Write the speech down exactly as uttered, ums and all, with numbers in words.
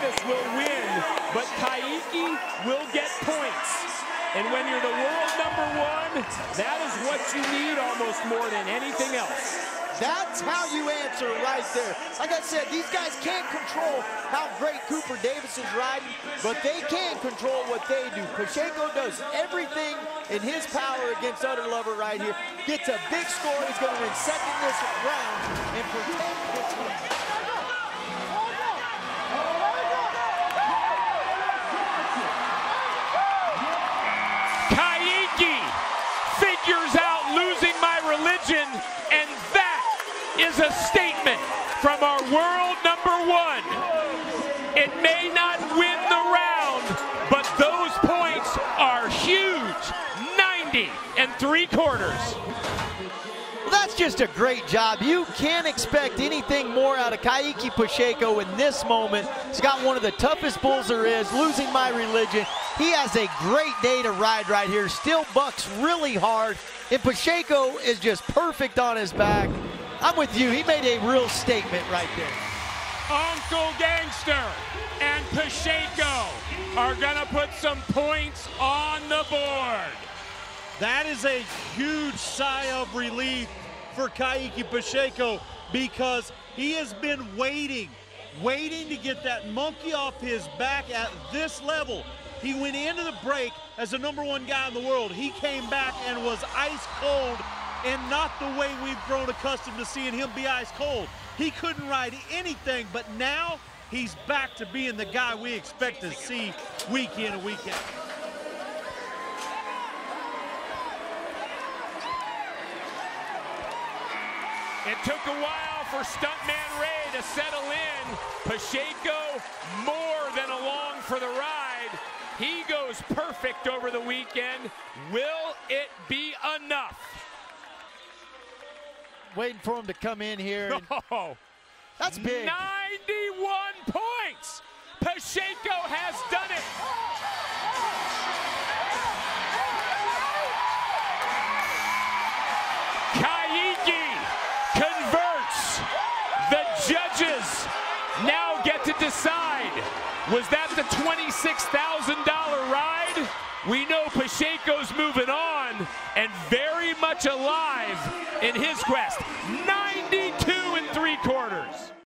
Davis will win, but Kaique will get points. And when you're the world number one, that is what you need almost more than anything else. That's how you answer right there. Like I said, these guys can't control how great Cooper Davis is riding, but they can control what they do. Pacheco does everything in his power against Utter Lover right here. Gets a big score. He's going to win second this round and protect this one. Kaique figures out losing my religion, and that is a statement from our world number one. It may not win the round, but those points are huge. ninety and three quarters. Well, that's just a great job. You can't expect anything more out of Kaique Pacheco in this moment. He's got one of the toughest bulls there is, losing my religion. He has a great day to ride right here. Still bucks really hard, and Pacheco is just perfect on his back. I'm with you. He made a real statement right there. Uncle Gangster and Pacheco are gonna put some points on the board. That is a huge sigh of relief for Kaique Pacheco, because he has been waiting, waiting to get that monkey off his back at this level. He went into the break as the number one guy in the world. He came back and was ice cold, and not the way we've grown accustomed to seeing him be ice cold. He couldn't ride anything, but now he's back to being the guy we expect to see week in and week out. It took a while for Stuntman Ray to settle in. Pacheco more than along for the ride. He goes perfect over the weekend. Will it be enough? Waiting for him to come in here. And oh, that's big. ninety-one points. Pacheco has done it. Kaique converts. The judges now get to decide. Was that the twenty-six thousand dollar ride? We know